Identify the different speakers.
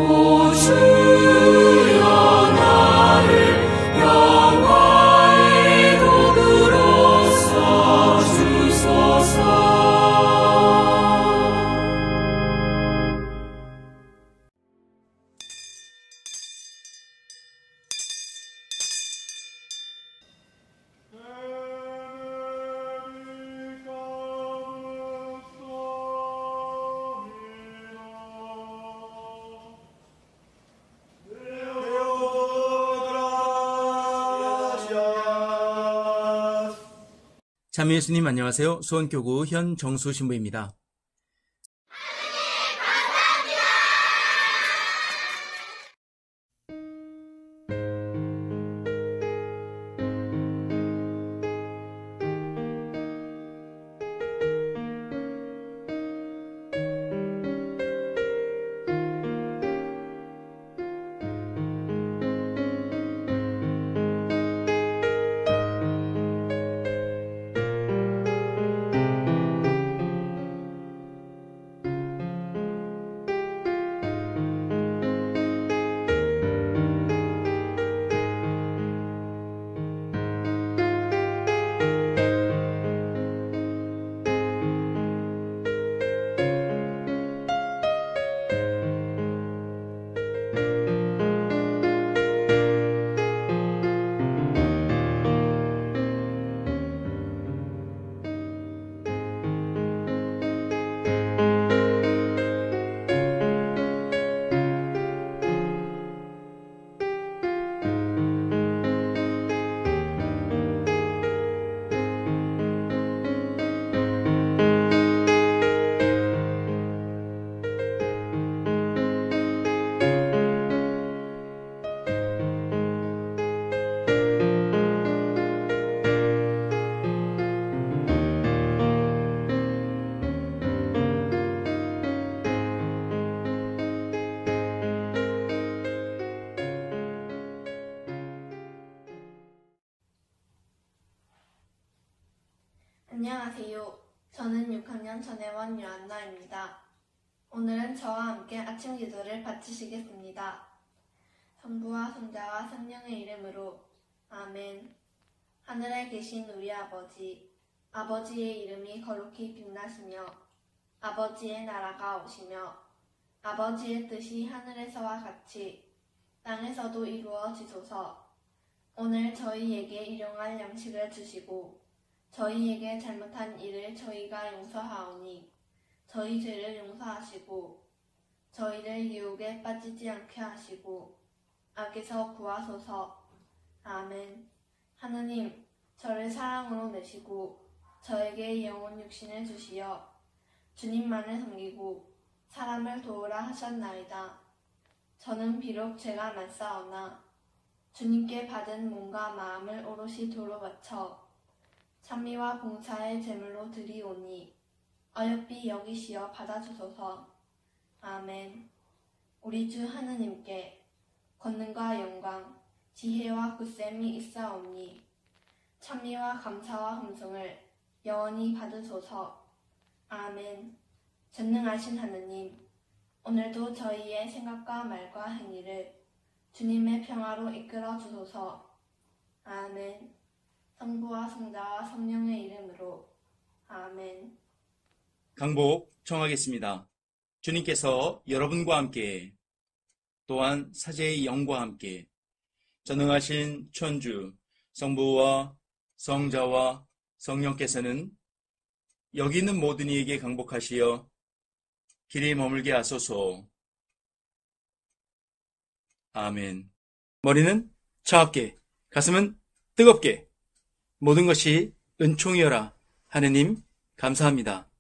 Speaker 1: 오 주여 나를 영화의 도구로 써주소서.
Speaker 2: 참여 예수님 안녕하세요. 수원교구 현정수 신부입니다.
Speaker 3: 안녕하세요. 저는 6학년 전혜원 유한나입니다. 오늘은 저와 함께 아침 기도를 바치시겠습니다. 성부와 성자와 성령의 이름으로 아멘. 하늘에 계신 우리 아버지, 아버지의 이름이 거룩히 빛나시며 아버지의 나라가 오시며 아버지의 뜻이 하늘에서와 같이 땅에서도 이루어지소서. 오늘 저희에게 일용할 양식을 주시고 저희에게 잘못한 일을 저희가 용서하오니 저희 죄를 용서하시고 저희를 유혹에 빠지지 않게 하시고 악에서 구하소서. 아멘. 하느님, 저를 사랑으로 내시고 저에게 영혼 육신을 주시어 주님만을 섬기고 사람을 도우라 하셨나이다. 저는 비록 죄가 많사오나 주님께 받은 몸과 마음을 오롯이 도로 바쳐 찬미와 봉사의 제물로 드리오니 어여삐 여기시어 받아주소서. 아멘. 우리 주 하느님께 권능과 영광, 지혜와 굳셈이 있사오니 찬미와 감사와 hum성을 영원히 받으소서. 아멘. 전능하신 하느님, 오늘도 저희의 생각과 말과 행위를 주님의 평화로 이끌어 주소서. 아멘. 성부와 성자와 성령의 이름으로 아멘.
Speaker 2: 강복 청하겠습니다. 주님께서 여러분과 함께 또한 사제의 영과 함께 전능하신 천주 성부와 성자와 성령께서는 여기 있는 모든 이에게 강복하시어 길이 머물게 하소서. 아멘. 머리는 차갑게, 가슴은 뜨겁게 모든 것이 은총이여라. 하느님 감사합니다.